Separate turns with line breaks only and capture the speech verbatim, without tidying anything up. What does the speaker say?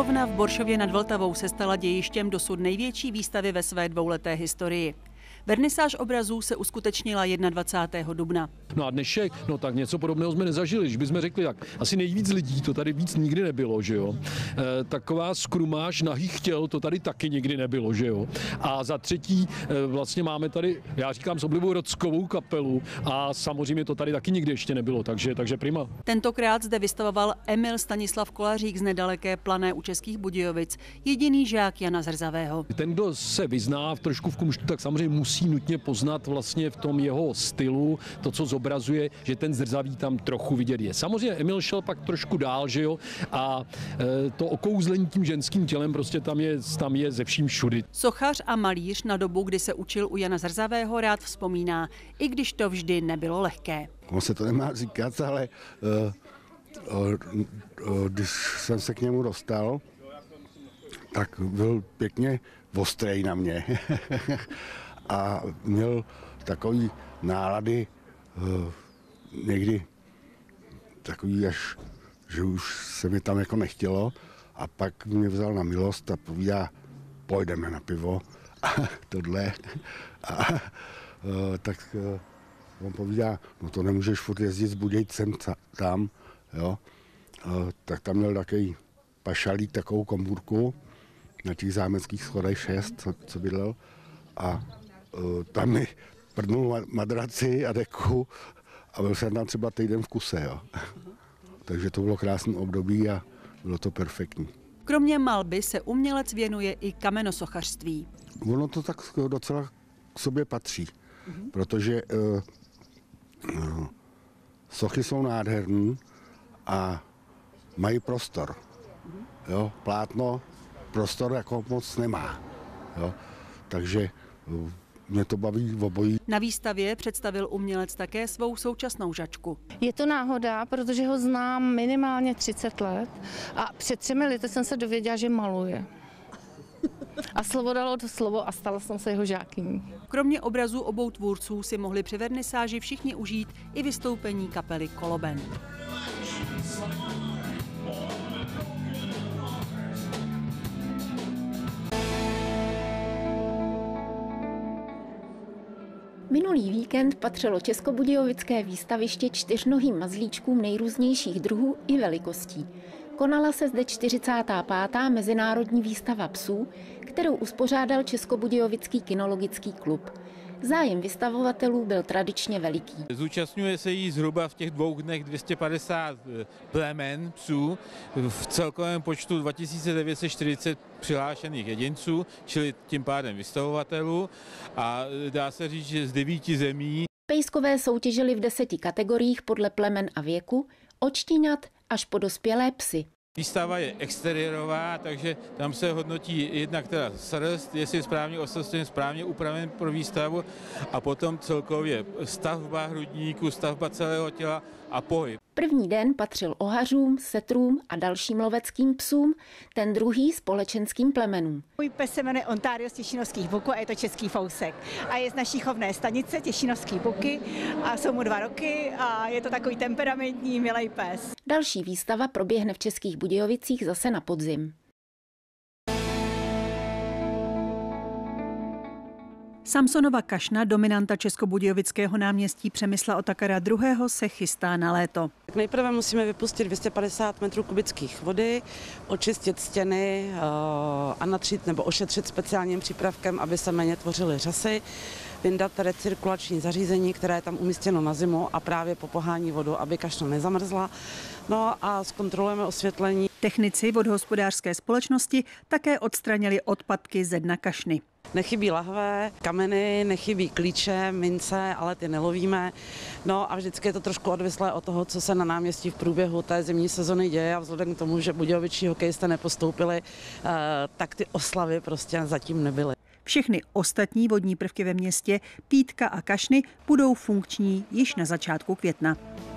knihovna v Boršově nad Vltavou se stala dějištěm dosud největší výstavy ve své dvouleté historii. Vernisáž obrazů se uskutečnila dvacátého prvního dubna.
No a dnešek, no tak něco podobného jsme nezažili, když bychom řekli, tak asi nejvíc lidí, to tady víc nikdy nebylo, že jo. E, taková skrumáž nahých těl, to tady taky nikdy nebylo, že jo. A za třetí, e, vlastně máme tady, já říkám s oblibou rockovou kapelu a samozřejmě to tady taky nikdy ještě nebylo, takže, takže prima.
Tentokrát zde vystavoval Emil Stanislav Kolařík z nedaleké Plané u Českých Budějovic, jediný žák Jana Zrzavého.
Ten, kdo se vyzná v trošku v kumštu, tak samozřejmě musí nutně poznat vlastně v tom jeho stylu, to, co zobrazuje, že ten Zrzavý tam trochu vidět je. Samozřejmě Emil šel pak trošku dál, že jo, a e, to okouzlení tím ženským tělem prostě tam je, tam je ze vším všudy.
Sochař a malíř na dobu, kdy se učil u Jana Zrzavého, rád vzpomíná, i když to vždy nebylo lehké.
On se to nemá říkat, ale uh, uh, uh, když jsem se k němu dostal, tak byl pěkně ostrej na mě. A měl takový nálady uh, někdy takový až, že už se mi tam jako nechtělo a pak mě vzal na milost a povídá, pojdeme na pivo a tohle. A uh, tak uh, on povídá, no to nemůžeš furt jezdit z Budějc sem tam, jo. Uh, tak tam měl takový pašalík, takovou komůrku na těch zámeckých schodech šest, co, co bydlel a tam mi prdnul madraci a deku a byl jsem tam třeba týden v kuse. Jo. Takže to bylo krásné období a bylo to perfektní.
Kromě malby se umělec věnuje i kamenosochařství.
Ono to tak docela k sobě patří, mm-hmm. protože uh, uh, sochy jsou nádherné a mají prostor. Mm-hmm. Jo, plátno prostor jako moc nemá. Jo. Takže uh, mě to baví v obojí.
Na výstavě představil umělec také svou současnou žačku.
Je to náhoda, protože ho znám minimálně třicet let a před třemi lety jsem se dověděla, že maluje. A slovo dalo to slovo a stala jsem se jeho žákyní.
Kromě obrazů obou tvůrců si mohli při vernisáži všichni užít i vystoupení kapely Koloben.
Minulý víkend patřilo českobudějovické výstaviště čtyřnohým mazlíčkům nejrůznějších druhů i velikostí. Konala se zde čtyřicátá pátá mezinárodní výstava psů, kterou uspořádal Českobudějovický kinologický klub. Zájem vystavovatelů byl tradičně veliký.
Zúčastňuje se jí zhruba v těch dvou dnech dvě stě padesát plemen psů v celkovém počtu dva tisíce devět set čtyřicet přihlášených jedinců, čili tím pádem vystavovatelů a dá se říct, že z devíti zemí.
Pejskové soutěžili v deseti kategoriích podle plemen a věku, od štěňat až po dospělé psy.
Výstava je exteriérová, takže tam se hodnotí jednak teda srst, jestli je správně osazen, správně upraven pro výstavu a potom celkově stavba hrudníku, stavba celého těla a pohyb.
První den patřil ohařům, setrům a dalším loveckým psům, ten druhý společenským plemenům.
Můj pes se jmenuje Ontario z Těšínovských Buků a je to český fousek. A je z naší chovné stanice Těšínovský Buky a jsou mu dva roky a je to takový temperamentní, milý pes.
Další výstava proběhne v Českých Budějovicích zase na podzim.
Samsonova kašna, dominanta Českobudějovického náměstí Přemysla Otakara druhého. se chystá na léto.
Nejprve musíme vypustit dvě stě padesát metrů kubických vody, očistit stěny a natřít nebo ošetřit speciálním přípravkem, aby se méně tvořily řasy, vyndat recirkulační zařízení, které je tam umístěno na zimu a právě po pohání vodu, aby kašna nezamrzla. No a zkontrolujeme osvětlení.
Technici vodohospodářské společnosti také odstranili odpadky ze dna kašny.
Nechybí lahve, kameny, nechybí klíče, mince, ale ty nelovíme. No a vždycky je to trošku odvislé od toho, co se na náměstí v průběhu té zimní sezony děje a vzhledem k tomu, že budějovičtí hokejisté nepostoupili, tak ty oslavy prostě zatím nebyly.
Všechny ostatní vodní prvky ve městě, pítka a kašny, budou funkční již na začátku května.